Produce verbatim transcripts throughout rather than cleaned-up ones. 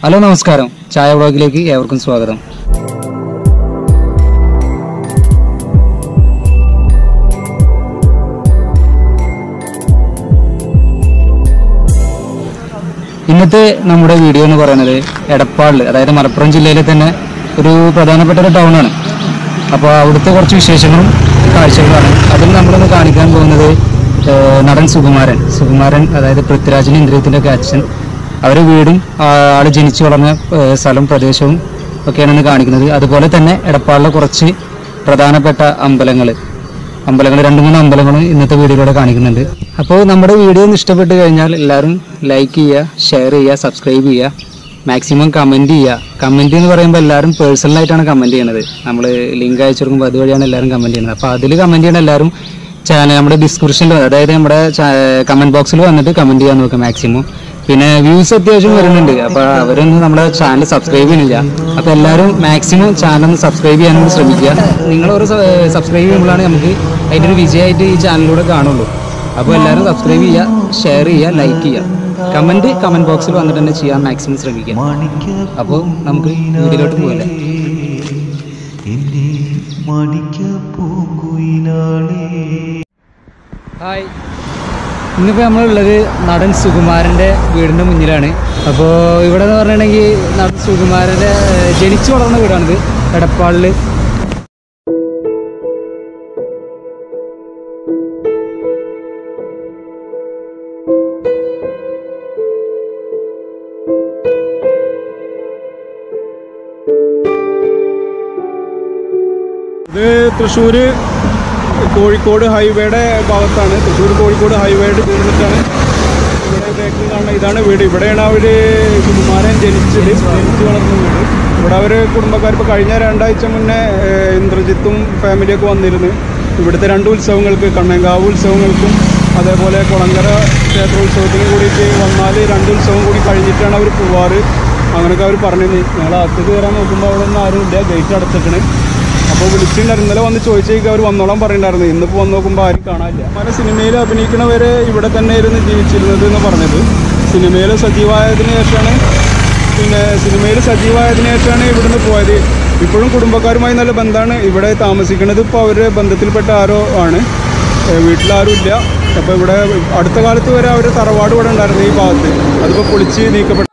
Hello നമസ്കാരം, ചായ വ്ളോഗിലേക്ക് ഏവർക്കും സ്വാഗതം. ഇന്നത്തെ നമ്മുടെ വീഡിയോ എന്ന് പറയുന്നത് എടപ്പാളിൽ, അതായത് മലപ്പുറം ജില്ലയിലെ തന്നെ ഒരു പ്രധാനപ്പെട്ട ഒരു ടൗൺ ആണ്. അപ്പോൾ അവിടുത്തെ കുറച്ച് വിശേഷങ്ങളും കാഴ്ചകളാണ്. അതിൽ നമ്മളൊന്ന് കാണിക്കാൻ പോകുന്നത് നടൻ സുകുമാരൻ സുകുമാരൻ അതായത് പൃഥ്വിരാജിന്റെ ഇന്ദ്രിയത്തിന്റെ ഒക്കെ അച്ഛൻ, അവരുടെ വീടും ആള് ജനിച്ചു വളർന്ന സ്ഥലം പ്രദേശവും ഒക്കെയാണ് കാണിക്കുന്നത്. അതുപോലെ തന്നെ എടപ്പാളിലെ കുറച്ച് പ്രധാനപ്പെട്ട അമ്പലങ്ങൾ അമ്പലങ്ങൾ രണ്ട് മൂന്ന് അമ്പലങ്ങളും ഇന്നത്തെ വീഡിയോയിലൂടെ കാണിക്കുന്നുണ്ട്. അപ്പോൾ നമ്മുടെ വീഡിയോ ഒന്ന് ഇഷ്ടപ്പെട്ട് കഴിഞ്ഞാൽ എല്ലാവരും ലൈക്ക് ചെയ്യുക, ഷെയർ ചെയ്യുക, സബ്സ്ക്രൈബ് ചെയ്യുക, മാക്സിമം കമൻറ്റ് ചെയ്യുക. കമൻറ്റ് എന്ന് പറയുമ്പോൾ എല്ലാവരും പേഴ്സണലായിട്ടാണ് കമൻറ്റ് ചെയ്യണത്. നമ്മൾ ലിങ്ക് അയച്ചു കൊടുക്കുമ്പോൾ അതുവഴിയാണ് എല്ലാവരും കമൻറ്റ് ചെയ്യുന്നത്. അപ്പോൾ അതിൽ കമൻറ്റ് ചെയ്യണ എല്ലാവരും ചാനൽ നമ്മുടെ ഡിസ്ക്രിപ്ഷനിൽ, അതായത് നമ്മുടെ കമൻറ്റ് ബോക്സിൽ വന്നിട്ട് കമൻറ്റ് ചെയ്യാൻ നോക്കുക മാക്സിമം. പിന്നെ വ്യൂസ് അത്യാവശ്യം വരുന്നുണ്ട്, അപ്പോൾ അവരൊന്നും നമ്മുടെ ചാനൽ സബ്സ്ക്രൈബ് ചെയ്യുന്നില്ല. അപ്പോൾ എല്ലാവരും മാക്സിമം ചാനൽ ഒന്ന് സബ്സ്ക്രൈബ് ചെയ്യാനൊന്ന് ശ്രമിക്കുക. നിങ്ങളൊരു സബ്സ്ക്രൈബ് ചെയ്യുമ്പോഴാണ് നമുക്ക് അതിൻ്റെ ഒരു വിജയമായിട്ട് ഈ ചാനലിലൂടെ കാണുള്ളൂ. അപ്പോൾ എല്ലാവരും സബ്സ്ക്രൈബ് ചെയ്യുക, ഷെയർ ചെയ്യുക, ലൈക്ക് ചെയ്യുക, കമൻറ്റ് കമൻറ്റ് ബോക്സിൽ വന്നിട്ട് തന്നെ ചെയ്യാൻ മാക്സിമം ശ്രമിക്കുക. അപ്പോൾ നമുക്ക് വീഡിയോയിലോട്ട് പോകല്ലേ. ഹായ്, ഇന്നിപ്പോൾ നമ്മളുള്ളത് നടൻ സുകുമാരൻ്റെ വീടിൻ്റെ മുന്നിലാണ്. അപ്പോൾ ഇവിടെ എന്ന് പറഞ്ഞിട്ടുണ്ടെങ്കിൽ നടൻ സുകുമാരൻ്റെ ജനിച്ചു വളർന്ന വീടാണിത്, എടപ്പാളിൽ. ഇത് തൃശ്ശൂർ കോഴിക്കോട് ഹൈവേയുടെ ഭാഗത്താണ്. തൃശ്ശൂർ കോഴിക്കോട് ഹൈവേയുടെ ചേർന്നിട്ടാണ് ഇവിടെ ബേക്കറി കാണുന്ന ഇതാണ് വീട്. ഇവിടെയാണ് അവർ സുകുമാരൻ ജനിച്ചത്, ജനിച്ചു വളർന്ന വീട്. ഇവിടെ അവർ കുടുംബക്കാർ ഇപ്പോൾ കഴിഞ്ഞ രണ്ടാഴ്ച മുന്നേ ഇന്ദ്രജിത്തും ഫാമിലിയൊക്കെ വന്നിരുന്നു. ഇവിടുത്തെ രണ്ട് ഉത്സവങ്ങൾക്ക്, കണ്ണങ്കാവ് ഉത്സവങ്ങൾക്കും അതേപോലെ കുളങ്കര ക്ഷേത്രോത്സവത്തിനും കൂടിയിട്ട് വന്നാൽ രണ്ട് ഉത്സവം കൂടി കഴിഞ്ഞിട്ടാണ് അവർ പോവാറ്. അങ്ങനെയൊക്കെ അവർ പറഞ്ഞിരുന്നു. ഞങ്ങൾ അകത്തേക്ക് കയറാൻ നോക്കുമ്പോൾ അവിടെ ഒന്നും ആരും ഇല്ല, ഗേറ്റ് അടച്ചിട്ടാണ്. അപ്പോൾ വിളിച്ചിട്ടുണ്ടായിരുന്നു, ഇന്നലെ വന്ന് ചോദിച്ചേക്ക് അവർ വന്നോളാൻ പറഞ്ഞിട്ടുണ്ടായിരുന്നു. ഇന്നിപ്പോൾ വന്ന് നോക്കുമ്പോൾ ആരും കാണാനില്ല. പല സിനിമയിൽ അഭിനയിക്കണവരെ ഇവിടെ തന്നെ ഇരുന്ന് ജീവിച്ചിരുന്നത് എന്ന് പറഞ്ഞത്. സിനിമയിൽ സജീവമായതിനു ശേഷമാണ് പിന്നെ സിനിമയിൽ സജീവമായതിനു ശേഷമാണ് ഇവിടുന്ന് പോയത്. ഇപ്പോഴും കുടുംബക്കാരുമായി നല്ല ബന്ധമാണ്. ഇവിടെ താമസിക്കുന്നത് ഇപ്പോൾ അവരുടെ ബന്ധത്തിൽപ്പെട്ട ആരോ ആണ്, വീട്ടിലാരും ഇല്ല. അപ്പോൾ ഇവിടെ അടുത്ത കാലത്ത് വരെ അവർ തറവാട് ഇവിടെ ഉണ്ടായിരുന്നു ഈ ഭാഗത്ത്. അതിപ്പോൾ പൊളിച്ച് നീക്കപ്പെട്ടു.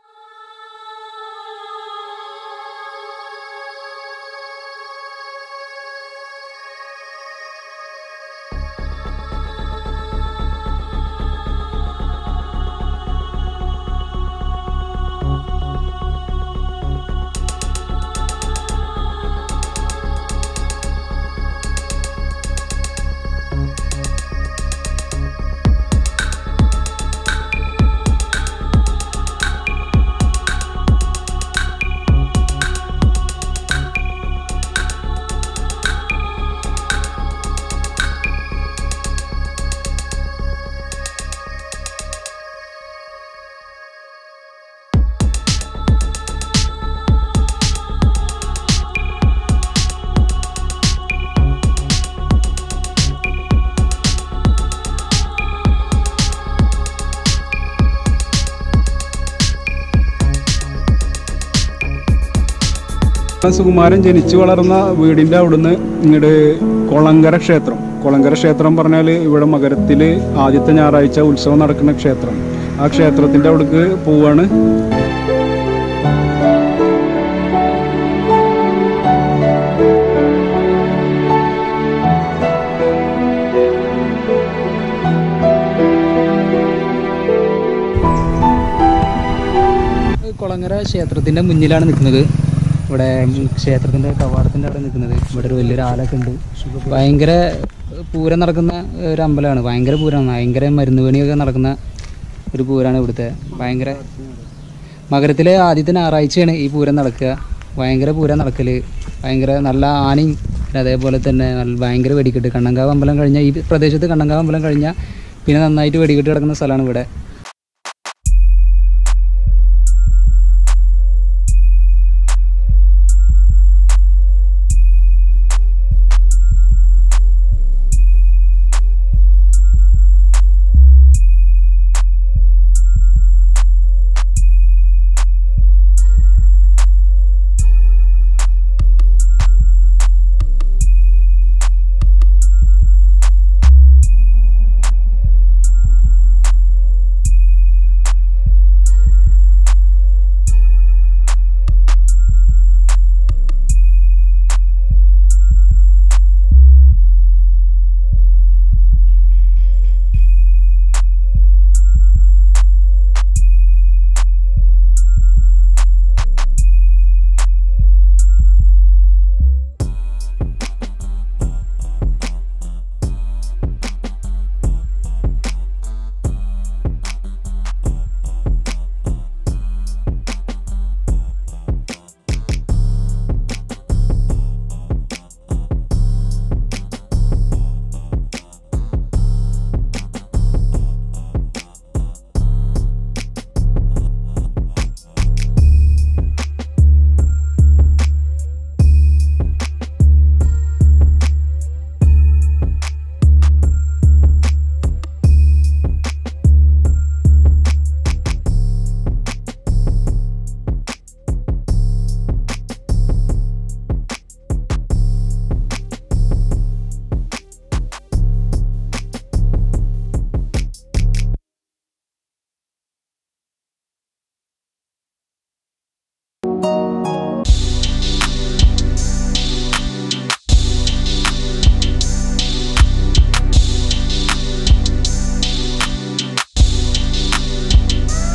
സുകുമാരൻ ജനിച്ചു വളർന്ന വീടിൻ്റെ അവിടുന്ന് ഇങ്ങോട്ട് കുളങ്കര ക്ഷേത്രം. കുളങ്കര ക്ഷേത്രം പറഞ്ഞാൽ ഇവിടെ മകരത്തിൽ ആദ്യത്തെ ഞായറാഴ്ച ഉത്സവം നടക്കുന്ന ക്ഷേത്രം. ആ ക്ഷേത്രത്തിൻ്റെ അവിടേക്ക് പോവാണ്. കുളങ്ങര ക്ഷേത്രത്തിൻ്റെ മുന്നിലാണ് നിൽക്കുന്നത്. ഇവിടെ ക്ഷേത്രത്തിൻ്റെ കവാടത്തിൻ്റെ അവിടെ നിൽക്കുന്നത്. ഇവിടെ ഒരു വലിയൊരു ആലൊക്കെ ഉണ്ട്. ഭയങ്കര പൂരം നടക്കുന്ന ഒരു അമ്പലമാണ്. ഭയങ്കര പൂരമാണ്, ഭയങ്കര മരുന്ന് പണിയൊക്കെ നടക്കുന്ന ഒരു പൂരമാണ് ഇവിടുത്തെ. ഭയങ്കര മകരത്തിലെ ആദ്യത്തെ ഞായറാഴ്ചയാണ് ഈ പൂരം നടക്കുക. ഭയങ്കര പൂരം നടക്കൽ, ഭയങ്കര നല്ല ആനയും അതേപോലെ തന്നെ നല്ല ഭയങ്കര വെടിക്കെട്ട്. കണ്ണങ്കാവ് അമ്പലം കഴിഞ്ഞാൽ, ഈ പ്രദേശത്ത് കണ്ണങ്കാവ് അമ്പലം കഴിഞ്ഞാൽ പിന്നെ നന്നായിട്ട് വെടിക്കെട്ട് കിടക്കുന്ന സ്ഥലമാണ് ഇവിടെ.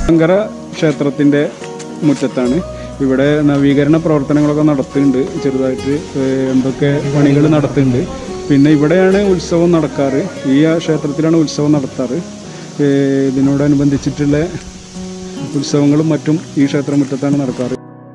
ശങ്കര ക്ഷേത്രത്തിൻ്റെ മുറ്റത്താണ്. ഇവിടെ നവീകരണ പ്രവർത്തനങ്ങളൊക്കെ നടത്തുന്നുണ്ട്, ചെറുതായിട്ട് എന്തൊക്കെ പണികൾ നടത്തുന്നുണ്ട്. പിന്നെ ഇവിടെയാണ് ഉത്സവം നടക്കാറ്, ഈ ക്ഷേത്രത്തിലാണ് ഉത്സവം നടത്താറ്. ഇതിനോടനുബന്ധിച്ചിട്ടുള്ള ഉത്സവങ്ങളും മറ്റും ഈ ക്ഷേത്രമുറ്റത്താണ് നടക്കാറ്.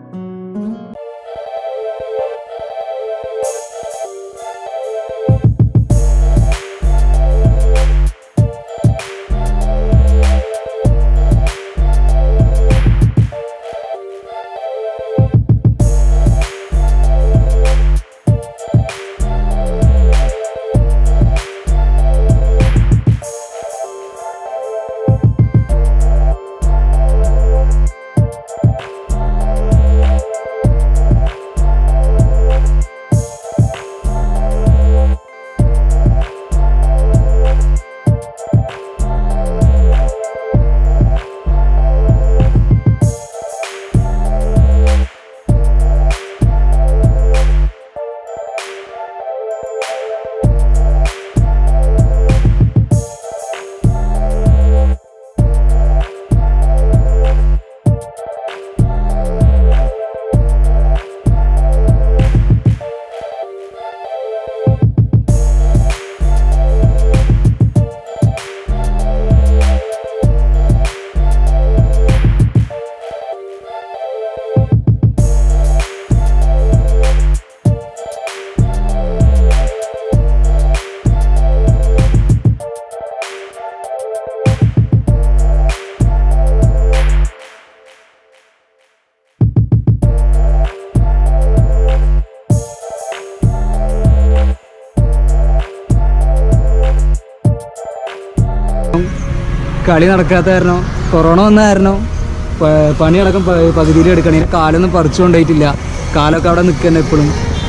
കളി നടക്കാത്ത കാരണം, കൊറോണ വന്ന കാരണം പണിയടക്കം പകുതിയിൽ എടുക്കണേ. കാലൊന്നും പറിച്ചു കൊണ്ടുപോയിട്ടില്ല, കാലൊക്കെ അവിടെ നിൽക്കുന്ന എപ്പോഴും.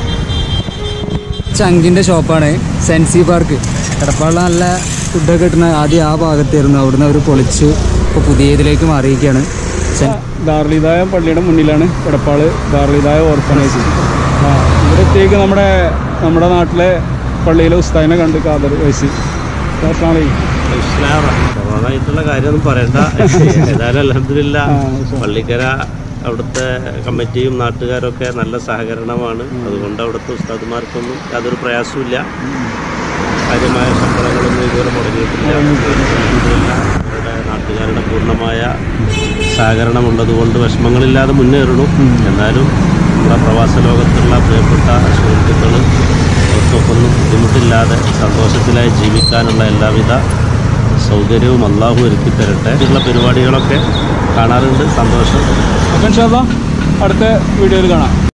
ചങ്കിൻ്റെ ഷോപ്പാണ് സെൻസി പാർക്ക്. എടപ്പാളിൽ നല്ല ഫുഡൊക്കെ കിട്ടുന്ന ആദ്യം ആ ഭാഗത്തായിരുന്നു, അവിടുന്ന് അവർ പൊളിച്ച് ഇപ്പോൾ പുതിയ ഇതിലേക്ക് മാറിയിരിക്കുകയാണ്. ദാറുൽ പള്ളിയുടെ മുന്നിലാണ് എടപ്പാള് ദാറുൽ ഓർഫനേജ്. ഇവിടത്തേക്ക് നമ്മുടെ നമ്മുടെ നാട്ടിലെ പള്ളിയിലെ ഉസ്താദിനെ കണ്ട് കാതർ വയസ്സി. കൊറോണ ആയിട്ടുള്ള കാര്യമൊന്നും പറയണ്ട. ഏതായാലും അൽഹംദുലില്ലാ പള്ളിക്കര അവിടുത്തെ കമ്മിറ്റിയും നാട്ടുകാരൊക്കെ നല്ല സഹകരണമാണ്. അതുകൊണ്ട് അവിടുത്തെ ഉസ്താദുമാർക്കൊന്നും യാതൊരു പ്രയാസമില്ല. കാര്യമായ ശമ്പളങ്ങളൊന്നും ഇതുവരെ മുടങ്ങിയിട്ടില്ല. അവരുടെ നാട്ടുകാരുടെ പൂർണ്ണമായ സഹകരണമുള്ളതുകൊണ്ട് വിഷമങ്ങളില്ലാതെ മുന്നേറണം. എന്നാലും നമ്മുടെ പ്രവാസ ലോകത്തുള്ള പ്രിയപ്പെട്ട സുഹൃത്തുക്കൾ അവർക്കൊന്നും ബുദ്ധിമുട്ടില്ലാതെ സന്തോഷത്തിലായി ജീവിക്കാനുള്ള എല്ലാവിധ സൗകര്യവും അല്ലാഹു ഒരുക്കി തരട്ടെ. ഉള്ള പരിപാടികളൊക്കെ കാണാറുണ്ട്, സന്തോഷം. അടുത്ത വീഡിയോയിൽ കാണാം.